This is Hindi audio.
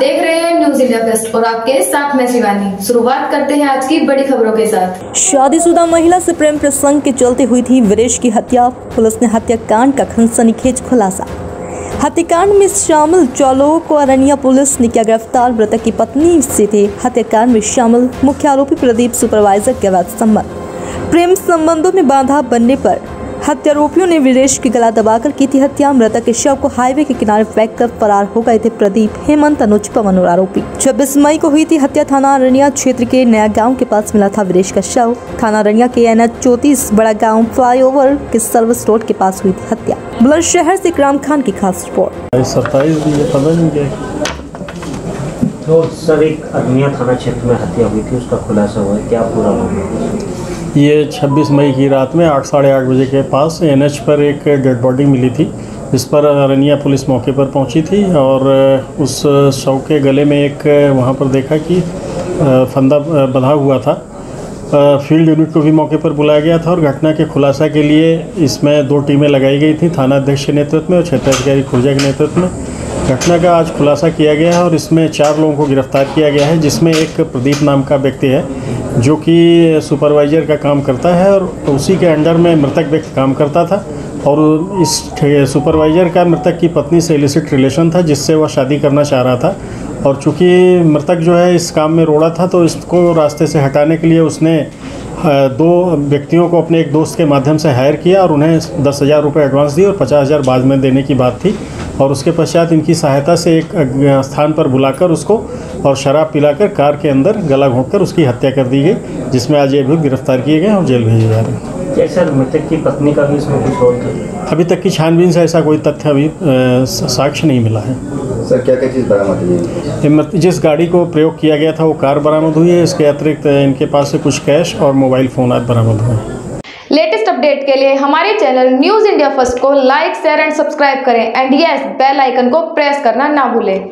देख रहे हैं न्यूज इंडिया फर्स्ट और आपके साथ मैं शिवानी। शुरुआत करते हैं आज की बड़ी खबरों के साथ। शादीशुदा महिला से प्रेम प्रसंग के चलते हुई थी वीरेश की हत्या। पुलिस ने हत्याकांड का सनसनीखेज खुलासा। हत्याकांड में शामिल 4 लोगों को अरनिया पुलिस ने किया गिरफ्तार। मृतक की पत्नी से थे हत्याकांड में शामिल मुख्य आरोपी प्रदीप सुपरवाइजर के अवैध संबंध। प्रेम संबंधों में बाधा बनने पर हत्यारोपियों ने वीरेश की गला दबाकर की थी हत्या। मृतक के शव को हाईवे के किनारे फेंककर फरार हो गए थे प्रदीप, हेमंत, अनुज, पवन और आरोपी। 26 मई को हुई थी हत्या। थाना अरनिया क्षेत्र के नया गांव के पास मिला था वीरेश का शव। थाना अरनिया के NH 34 बड़ा गांव फ्लाईओवर के सर्विस रोड के पास हुई थी हत्या। बुलंदशहर से इकराम खान की खास रिपोर्ट। 27 तो सर एक अरनिया थाना क्षेत्र में हत्या हुई थी, उसका खुलासा हुआ है, क्या पूरा मामला? ये 26 मई की रात में 8 साढ़े 8 बजे के पास NH पर एक डेड बॉडी मिली थी, जिस पर अरनिया पुलिस मौके पर पहुंची थी और उस शव के गले में एक वहां पर देखा कि फंदा बंधा हुआ था। फील्ड यूनिट को भी मौके पर बुलाया गया था और घटना के खुलासा के लिए इसमें 2 टीमें लगाई गई थी, थाना अध्यक्ष के नेतृत्व में और क्षेत्राधिकारी खुर्जा के नेतृत्व में। घटना का आज खुलासा किया गया है और इसमें 4 लोगों को गिरफ्तार किया गया है, जिसमें एक प्रदीप नाम का व्यक्ति है जो कि सुपरवाइजर का काम करता है और उसी के अंडर में मृतक व्यक्ति काम करता था। और इस सुपरवाइजर का मृतक की पत्नी से इलिसिट रिलेशन था, जिससे वह शादी करना चाह रहा था। और चूँकि मृतक जो है इस काम में रोड़ा था, तो इसको रास्ते से हटाने के लिए उसने 2 व्यक्तियों को अपने एक दोस्त के माध्यम से हायर किया और उन्हें 10,000 रुपये एडवांस दिए और 50,000 बाद में देने की बात थी। और उसके पश्चात इनकी सहायता से एक स्थान पर बुलाकर उसको और शराब पिलाकर कार के अंदर गला घोंटकर उसकी हत्या कर दी गई, जिसमें आज ये भी गिरफ्तार किए गए और जेल भेजे जा रहे हैं। सर मृतक की पत्नी का भी इसमें कुछ रोल था? अभी तक की छानबीन से ऐसा कोई तथ्य अभी साक्ष्य नहीं मिला है। सर क्या चीज़ बरामद हुई है? जिस गाड़ी को प्रयोग किया गया था वो कार बरामद हुई है। इसके अतिरिक्त इनके पास से कुछ कैश और मोबाइल फ़ोन आदि बरामद हुए हैं। लेटेस्ट अपडेट के लिए हमारे चैनल न्यूज इंडिया फर्स्ट को लाइक, शेयर एंड सब्सक्राइब करें एंड यस बेल आइकन को प्रेस करना ना भूलें।